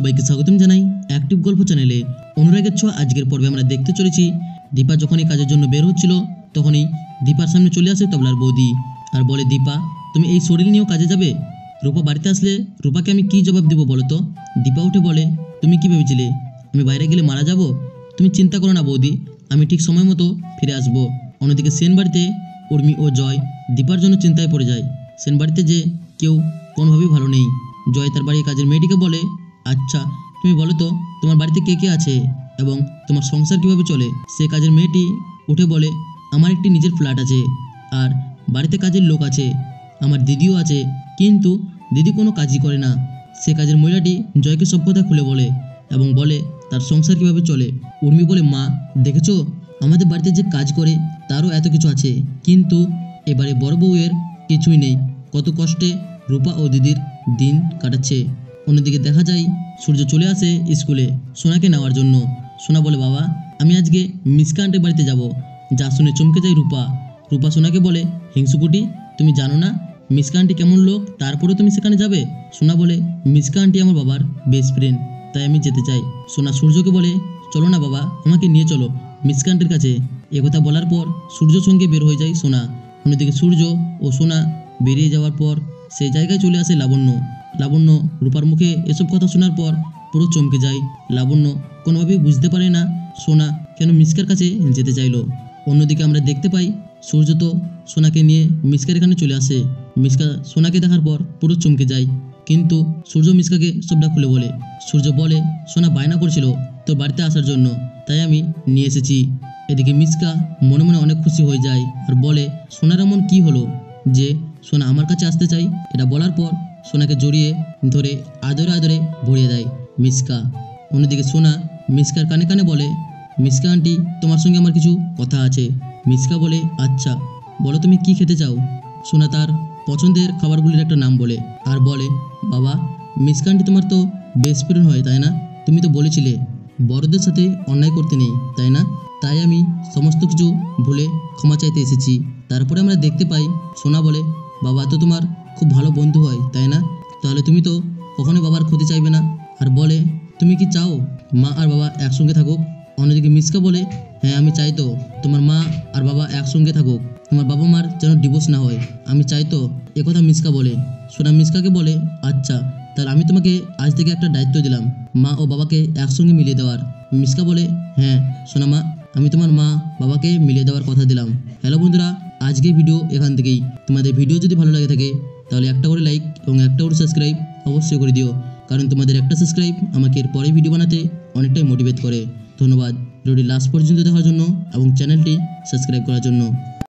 সবাইকে স্বাগতম জানাই অ্যাক্টিভ গল্প চ্যানেলে। অনুরাগের ছোঁয়া আজকের পর্বে আমরা দেখতে চলেছি দীপা যখনই কাজের জন্য বের হচ্ছিল তখনই দীপার সামনে চলে আসে তবলার বৌদি আর বলে, দীপা তুমি এই শরীর নিয়েও কাজে যাবে? রূপা বাড়িতে আসলে রূপাকে আমি কি জবাব দেবো বলো তো? দীপা উঠে বলে, তুমি কি ভেবেছিলে আমি বাইরে গেলে মারা যাব? তুমি চিন্তা করো না বৌদি, আমি ঠিক সময় মতো ফিরে আসবো। অন্যদিকে সেন বাড়িতে উর্মি ও জয় দীপার জন্য চিন্তায় পড়ে যায়। সেন বাড়িতে যে কেউ কোনোভাবেই ভালো নেই। জয় তার বাড়ির কাজের মেয়েটিকে বলে, আচ্ছা তুমি বলো তো তোমার বাড়িতে কে কে আছে এবং তোমার সংসার কিভাবে চলে? সে কাজের মেয়েটি উঠে বলে, আমার একটি নিজের ফ্ল্যাট আছে আর বাড়িতে কাজের লোক আছে, আমার দিদিও আছে, কিন্তু দিদি কোনো কাজই করে না। সে কাজের মহিলাটি জয়কে সব কথা খুলে বলে এবং বলে তার সংসার কিভাবে চলে। উর্মি বলে, মা দেখেছো আমাদের বাড়িতে যে কাজ করে তারও এত কিছু আছে, কিন্তু এবারে বড় বউয়ের কিছুই নেই। কত কষ্টে রূপা ও দিদির দিন কাটাচ্ছে। অন্যদিকে দেখা যায় সূর্য চলে আসে স্কুলে সোনাকে নেওয়ার জন্য। সোনা বলে, বাবা আমি আজকে মিসকা আন্টির বাড়িতে যাব। যা শুনে চমকে যায় রূপা। রূপা সোনাকে বলে, হিংসুকুটি তুমি জানো না মিসকা আন্টি কেমন লোক, তারপরেও তুমি সেখানে যাবে? সোনা বলে, মিসকা আন্টি আমার বাবার বেস্ট ফ্রেন্ড, তাই আমি যেতে চাই। সোনা সূর্যকে বলে, চলো না বাবা আমাকে নিয়ে চলো মিসকা আন্টির কাছে। একথা বলার পর সূর্যর সঙ্গে বের হয়ে যায় সোনা। অন্যদিকে সূর্য ও সোনা বেরিয়ে যাওয়ার পর সেই জায়গায় চলে আসে লাবণ্য। লাবণ্য রূপার মুখে এসব কথা শোনার পর পুরো চমকে যায়। লাবণ্য কোনোভাবেই বুঝতে পারে না সোনা কেন মিসকার কাছে যেতে চাইলো। অন্যদিকে আমরা দেখতে পাই সূর্য তো সোনাকে নিয়ে মিসকার এখানে চলে আসে। মিসকা সোনাকে দেখার পর পুরো চমকে যায়, কিন্তু সূর্য মিসকাকে সবটা খুলে বলে। সূর্য বলে, সোনা বায়না করছিল তোর বাড়িতে আসার জন্য, তাই আমি নিয়ে এসেছি। এদিকে মিসকা মনে মনে অনেক খুশি হয়ে যায় আর বলে, সোনার এমন কি হলো যে সোনা আমার কাছে আসতে চাই? এটা বলার পর সোনাকে জড়িয়ে ধরে আদরে আদরে ভরিয়ে দেয় মিসকা। অন্যদিকে সোনা মিসকার কানে কানে বলে, মিসকা আন্টি তোমার সঙ্গে আমার কিছু কথা আছে। মিসকা বলে, আচ্ছা বলো তুমি কি খেতে চাও? সোনা তার পছন্দের খাবারগুলির একটা নাম বলে আর বলে, বাবা মিসকা আন্টি তোমার তো বেস্ট ফ্রেন্ড হয় তাই না? তুমি তো বলেছিলে বড়দের সাথে অন্যায় করতে নেই তাই না? তাই আমি সমস্ত কিছু ভুলে ক্ষমা চাইতে এসেছি। তারপরে আমরা দেখতে পাই সোনা বলে, বাবা তো তোমার খুব ভালো বন্ধু হয় তাই না? তাহলে তুমি তো কখনোই বাবার ক্ষতি চাইবে না। আর বলে, তুমি কি চাও মা আর বাবা একসঙ্গে থাকুক? অন্যদিকে মিসকা বলে, হ্যাঁ আমি চাই তো তোমার মা আর বাবা একসঙ্গে থাকুক, তোমার বাবা মার যেন ডিভোর্স না হয়, আমি চাই তো। একথা মিসকা বলে। সোনা মিসকাকে বলে, আচ্ছা তাহলে আমি তোমাকে আজ থেকে একটা দায়িত্ব দিলাম, মা ও বাবাকে একসঙ্গে মিলিয়ে দেওয়ার। মিসকা বলে, হ্যাঁ সোনা মা আমি তোমার মা বাবাকে মিলিয়ে দেওয়ার কথা দিলাম। হ্যালো বন্ধুরা, আজকের ভিডিও এখান থেকেই। তোমাদের ভিডিও যদি ভালো লাগে থাকে তাহলে একটা করে লাইক এবং একটা করে সাবস্ক্রাইব অবশ্যই করে দিও, কারণ তোমাদের একটা সাবস্ক্রাইব আমাকে এর পরে ভিডিও বানাতে অনেকটাই মোটিভেট করে। ধন্যবাদ ভিডিওটি লাস্ট পর্যন্ত দেখার জন্য এবং চ্যানেলটি সাবস্ক্রাইব করার জন্য।